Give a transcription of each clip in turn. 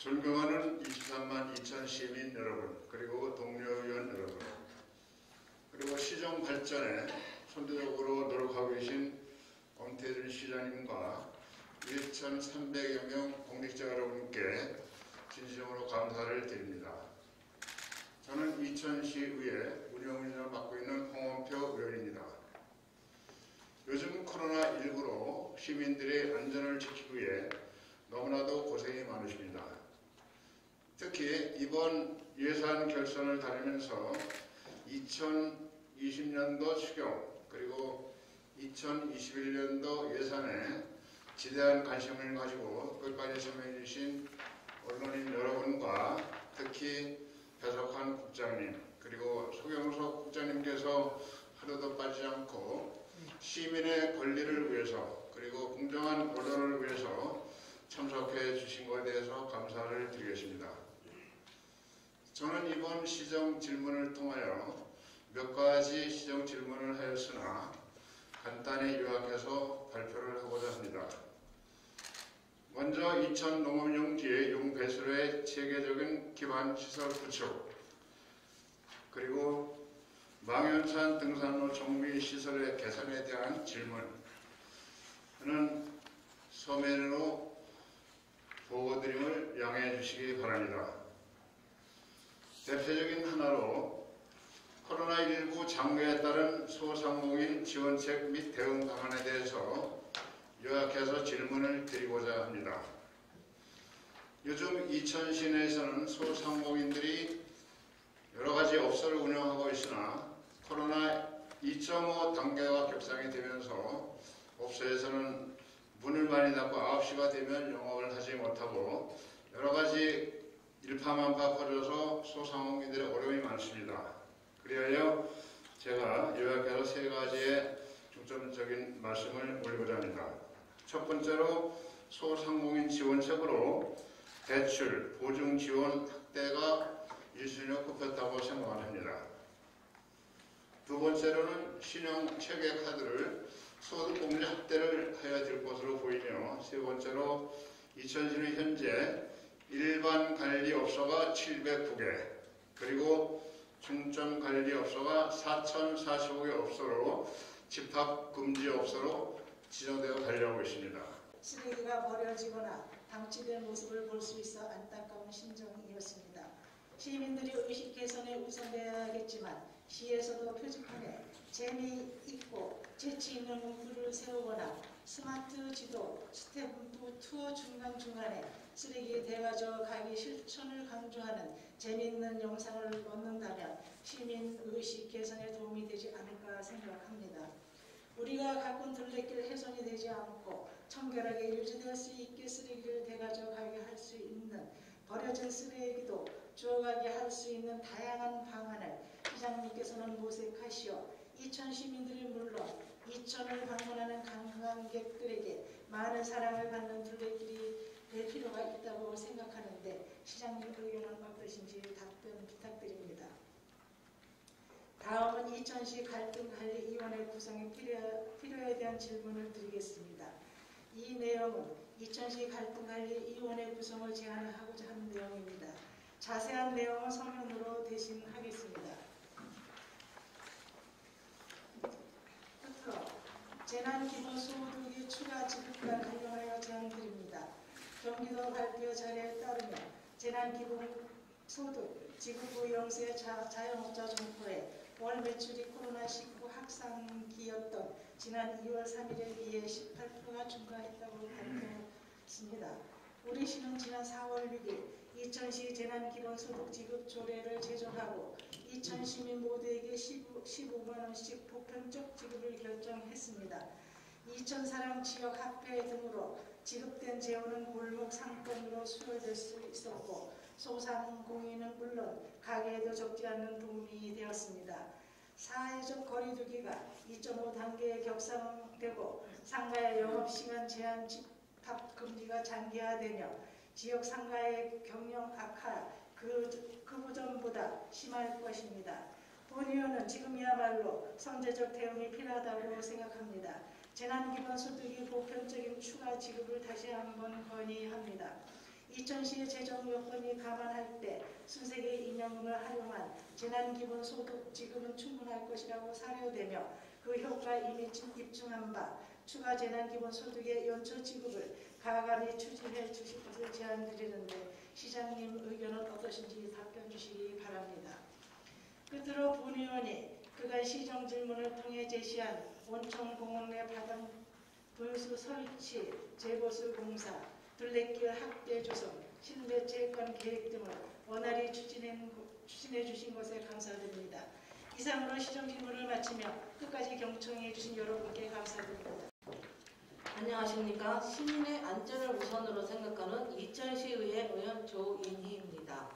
존경하는 23만 2천 시민 여러분, 그리고 동료의원 여러분, 그리고 시정 발전에 선도적으로 노력하고 계신 엄태준 시장님과 1,300여 명 공직자 여러분께 진심으로 감사를 드립니다. 저는 이천시의회 운영위원을 맡고 있는 홍원표 의원입니다. 요즘 코로나19로 시민들의 안전을 지키기 위해 너무나도 고생이 많으십니다. 특히 이번 예산 결산을 다루면서 2020년도 추경 그리고 2021년도 예산에 지대한 관심을 가지고 끝까지 설명해 주신 언론인 여러분과 특히 배석환 국장님 그리고 소경석 국장님께서 하루도 빠지지 않고 시민의 권리를 위해서 그리고 공정한 언론을 위해서 참석해 주신 것에 대해서 감사를 드리겠습니다. 저는 이번 시정 질문을 통하여 몇 가지 시정 질문을 하였으나 간단히 요약해서 발표를 하고자 합니다. 먼저 이천 농업용지 용배수로의 체계적인 기반시설 구축, 그리고 망연산 등산로 정비시설의 개선에 대한 질문은 서면으로 보고드림을 양해해 주시기 바랍니다. 대표적인 하나로 코로나19 장기에 따른 소상공인 지원책 및 대응 방안에 대해서 요약해서 질문을 드리고자 합니다. 요즘 이천시 내에서는 소상공인들이 여러가지 업소를 운영하고 있으나 코로나 2.5 단계가 격상이 되면서 업소에서는 문을 많이 닫고 9시가 되면 영업을 하지 못하고 여러가지 일파만파 퍼져서 소상공인들의 어려움이 많습니다. 그리하여 제가 요약해서 세 가지의 중점적인 말씀을 올리고자 합니다. 첫 번째로 소상공인 지원책으로 대출, 보증 지원 확대가 1순위로 꼽혔다고 생각을 합니다. 두 번째로는 신용 체계 카드를 소득공제 확대를 해야 될 것으로 보이며, 세 번째로 이천시는 현재 일반 관리업소가 709개, 그리고 중점 관리업소가 4,045개 업소로 집합금지업소로 지정되어 관리하고 있습니다. 쓰레기가 버려지거나 방치된 모습을 볼 수 있어 안타까운 심정이었습니다. 시민들이 의식 개선에 우선돼야겠지만 시에서도 표지판에 재미있고 재치있는 문구를 세우거나 스마트 지도, 스태프 투어 중간중간에 쓰레기 대가져 가기 실천을 강조하는 재미있는 영상을 넣는다면 시민 의식 개선에 도움이 되지 않을까 생각합니다. 우리가 가꾼 둘레길 훼손이 되지 않고 청결하게 유지될 수 있게 쓰레기를 대가져 가게 할 수 있는, 버려진 쓰레기도 주워가게 할 수 있는 다양한 방안을 시장님께서는 모색하시어 이천 시민들이 물론 이천을 방문하는 관광객들에게 많은 사랑을 받는 둘레길이 될 필요가 있다고 생각하는데 시장님 의견은 어떠신지 답변 부탁드립니다. 다음은 이천시 갈등관리위원회 구성의 필요에 대한 질문을 드리겠습니다. 이 내용은 이천시 갈등관리위원회 구성을 제안하고자 하는 내용입니다. 자세한 내용은 서면으로 대신하겠습니다. 끝으로 재난기본소득의 추가 지급과 관련하여 제안드립니다. 경기도 발표 자료에 따르면 재난기본소득 지급 후 영세 자영업자 점포에 월 매출이 코로나19 확산기였던 지난 2월 3일에 비해 18%가 증가했다고 밝혔습니다. 우리 시는 지난 4월 6일 이천시 재난기본소득 지급 조례를 제정하고 이천 시민 모두에게 15만원씩 보편적 지급을 결정했습니다. 이천 사랑 지역 화폐 등으로 지급된 재원은 골목 상권으로 수여될 수 있었고 소상공인은 물론 가게에도 적지 않은 도움이 되었습니다. 사회적 거리두기가 2.5 단계에 격상되고 상가의 영업시간 제한 집합금지가 장기화되며 지역 상가의 경영 악화 그전보다 심할 것입니다. 본 의원은 지금이야말로 선제적 대응이 필요하다고 생각합니다. 재난기본소득의 보편적인 추가 지급을 다시 한번 건의합니다. 이천시의 재정 여건이 감안할 때 순세계 임명금을 활용한 재난기본소득 지급은 충분할 것이라고 사료되며 그 효과 이미 입증한 바 추가 재난기본소득의 연초 지급을 가감히 추진해 주실 것을 제안드리는데 시장님 의견은 어떠신지 답변 주시기 바랍니다. 끝으로 본 의원이 그간 시정 질문을 통해 제시한 원청공원 내 바닥 분수 설치, 재보수 공사, 둘레길 확대 조성, 실내 채권 계획 등을 원활히 추진해 주신 것에 감사드립니다. 이상으로 시정 질문을 마치며 끝까지 경청해 주신 여러분께 감사드립니다. 안녕하십니까. 시민의 안전을 우선으로 생각하는 이천시의회 의원 조인희입니다.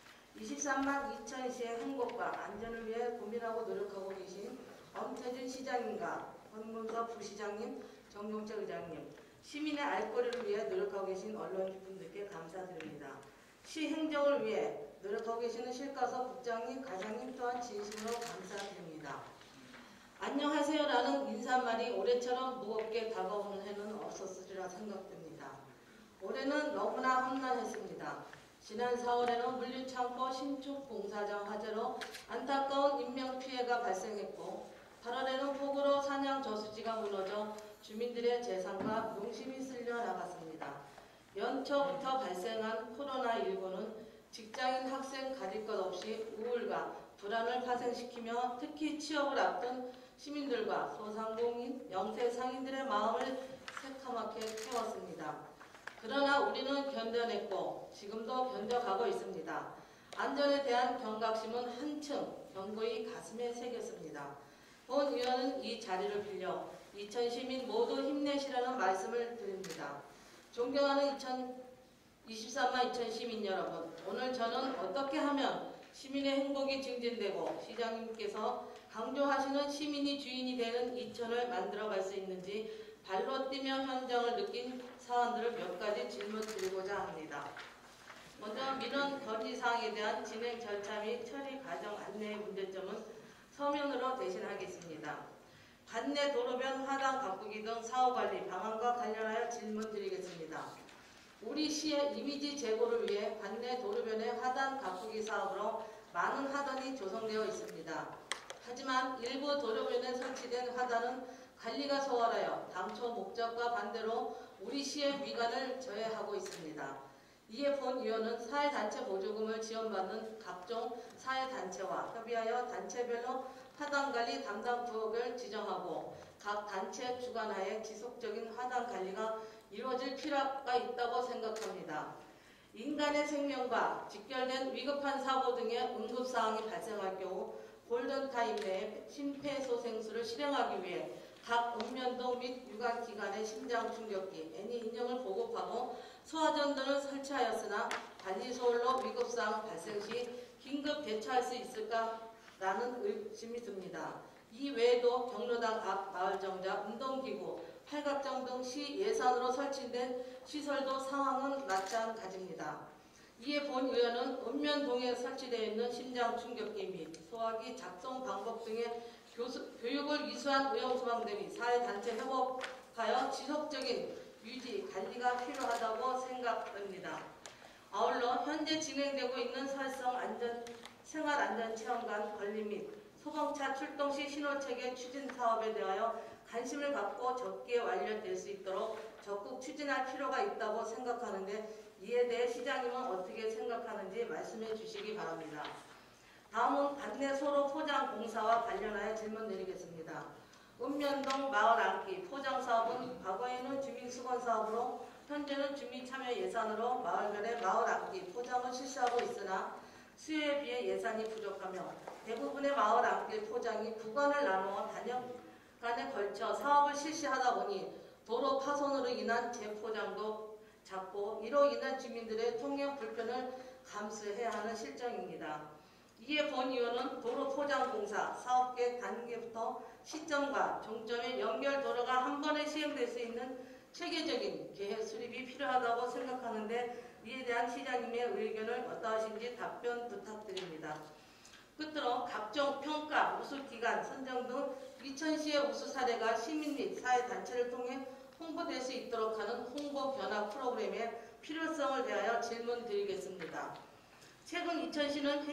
23만 이천시의 행복과 안전을 위해 고민하고 노력하고 계신 엄태준 시장님과 권문서 부시장님, 정용철 의장님, 시민의 알 권리를 위해 노력하고 계신 언론분들께 감사드립니다. 시 행정을 위해 노력하고 계시는 실가서 국장님, 과장님 또한 진심으로 감사드립니다. 안녕하세요라는 인사말이 올해처럼 무겁게 다가오는 해는 없었으리라 생각됩니다. 올해는 너무나 험난했습니다. 지난 4월에는 물류창고 신축 공사장 화재로 안타까운 인명피해가 발생했고 8월에는 폭우로 산양 저수지가 무너져 주민들의 재산과 농심이 쓸려 나갔습니다. 연초부터 발생한 코로나19는 직장인 학생 가릴 것 없이 우울과 불안을 파생시키며 특히 취업을 앞둔 시민들과 소상공인, 영세상인들의 마음을 새카맣게 태웠습니다. 그러나 우리는 견뎌냈고 지금도 견뎌가고 있습니다. 안전에 대한 경각심은 한층 견고히 가슴에 새겼습니다. 본 의원은 이 자리를 빌려 이천 시민 모두 힘내시라는 말씀을 드립니다. 존경하는 23만 이천 시민 여러분, 오늘 저는 어떻게 하면 시민의 행복이 증진되고 시장님께서 강조하시는 시민이 주인이 되는 이천을 만들어갈 수 있는지 발로 뛰며 현장을 느낀 사안들을 몇 가지 질문 드리고자 합니다. 먼저 민원 건의사항에 대한 진행 절차 및 처리 과정 안내의 문제점은 서면으로 대신하겠습니다. 관내 도로변 하단 가꾸기 등 사후관리 방안과 관련하여 질문 드리겠습니다. 우리 시의 이미지 제고를 위해 관내 도로변의 하단 가꾸기 사업으로 많은 하단이 조성되어 있습니다. 하지만 일부 도로변에 설치된 하단은 관리가 소홀하여 당초 목적과 반대로 우리 시의 미관을 저해하고 있습니다. 이에 본 의원은 사회단체 보조금을 지원받는 각종 사회단체와 협의하여 단체별로 하단관리 담당 부업을 지정하고 각 단체 주관하에 지속적인 하단관리가 이루어질 필요가 있다고 생각합니다. 인간의 생명과 직결된 위급한 사고 등의 응급사항이 발생할 경우 골든타임 내에 심폐소생술을 실행하기 위해 각 읍면동 및 유관기관의 심장충격기, 애니 인형을 보급하고 소화전등을 설치하였으나 관리소홀로 위급사항 발생 시 긴급 대처할 수 있을까라는 의심이 듭니다. 이 외에도 경로당 앞 마을정자, 운동기구, 팔각정 등 시 예산으로 설치된 시설도 상황은 마찬가지입니다. 이에 본 의원은 읍면동에 설치되어 있는 심장충격기 및 소화기 작동 방법 등의 교육을 이수한 의용소방대 및 사회단체 협업하여 지속적인 유지, 관리가 필요하다고 생각됩니다. 아울러 현재 진행되고 있는 생활안전체험관 건립 및 소방차 출동 시 신호체계 추진 사업에 대하여 관심을 갖고 적기에 완료될 수 있도록 적극 추진할 필요가 있다고 생각하는데 이에 대해 시장님은 어떻게 생각하는지 말씀해 주시기 바랍니다. 다음은 관내 소로 포장 공사와 관련하여 질문드리겠습니다. 읍면동 마을 안기 포장 사업은 과거에는 주민수건 사업으로 현재는 주민참여 예산으로 마을별의 마을 안기 포장을 실시하고 있으나 수요에 비해 예산이 부족하며 대부분의 마을 안기 포장이 구간을 나누어 단역간에 걸쳐 사업을 실시하다 보니 도로 파손으로 인한 재포장도 작고 이로 인한 주민들의 통행 불편을 감수해야 하는 실정입니다. 이에 본 의원은 도로 포장 공사 사업 계획 단계부터 시점과 종점의 연결 도로가 한 번에 시행될 수 있는 체계적인 계획 수립이 필요하다고 생각하는데 이에 대한 시장님의 의견을 어떠하신지 답변 부탁드립니다. 끝으로 각종 평가, 우수기관 선정 등 이천시의 우수 사례가 시민 및 사회단체를 통해 홍보될 수 있도록 하는 홍보 변화 프로그램에 필요성을 대하여 질문드리겠습니다. 최근 이천시는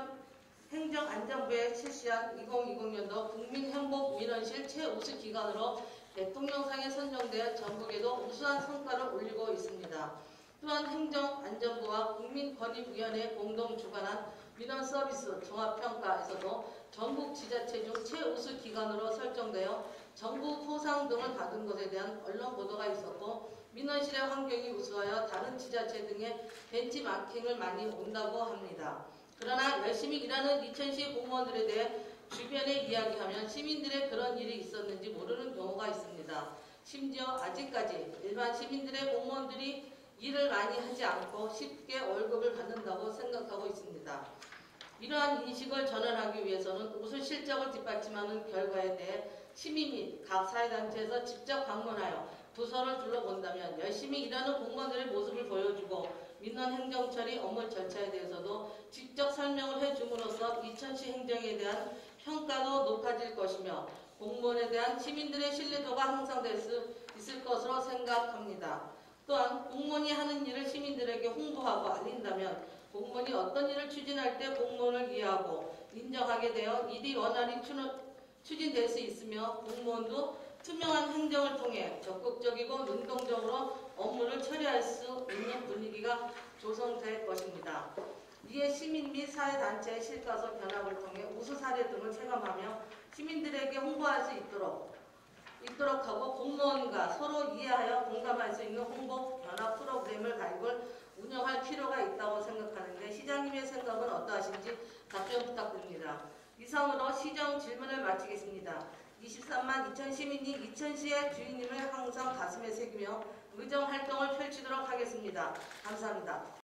행정안전부에 실시한 2020년도 국민행복민원실 최우수 기관으로 대통령상에 선정되어 전국에도 우수한 성과를 올리고 있습니다. 또한 행정안전부와 국민권익위원회 공동 주관한 민원서비스 종합평가에서도 전국 지자체 중 최우수 기관으로 설정되어 전국 포상 등을 받은 것에 대한 언론 보도가 있었고, 민원실의 환경이 우수하여 다른 지자체 등의 벤치마킹을 많이 온다고 합니다. 그러나 열심히 일하는 이천시 공무원들에 대해 주변에 이야기하면 시민들의 그런 일이 있었는지 모르는 경우가 있습니다. 심지어 아직까지 일반 시민들의 공무원들이 일을 많이 하지 않고 쉽게 월급을 받는다고 생각하고 있습니다. 이러한 인식을 전환하기 위해서는 우수 실적을 뒷받침하는 결과에 대해 시민 및 각 사회단체에서 직접 방문하여 부서를 둘러본다면 열심히 일하는 공무원들의 모습을 보여주고 민원 행정 처리 업무 절차에 대해서도 직접 설명을 해줌으로써 이천시 행정에 대한 평가도 높아질 것이며 공무원에 대한 시민들의 신뢰도가 향상될 수 있을 것으로 생각합니다. 또한 공무원이 하는 일을 시민들에게 홍보하고 알린다면 공무원이 어떤 일을 추진할 때 공무원을 이해하고 인정하게 되어 일이 원활히 추진될 수 있으며 공무원도 투명한 행정을 통해 적극적이고 능동적으로 업무를 처리할 수 있는 분위기가 조성될 것입니다. 이에 시민 및 사회단체의 실과서 변화를 통해 우수 사례 등을 체감하며 시민들에게 홍보할 수 있도록 하고 공무원과 서로 이해하여 공감할 수 있는 홍보 변화 프로그램을 가입을 운영할 필요가 있다고 생각하는데 시장님의 생각은 어떠하신지 답변 부탁드립니다. 이상으로 시정 질문을 마치겠습니다. 23만 2천 시민이 이천시의 주인님을 항상 가슴에 새기며 의정 활동을 펼치도록 하겠습니다. 감사합니다.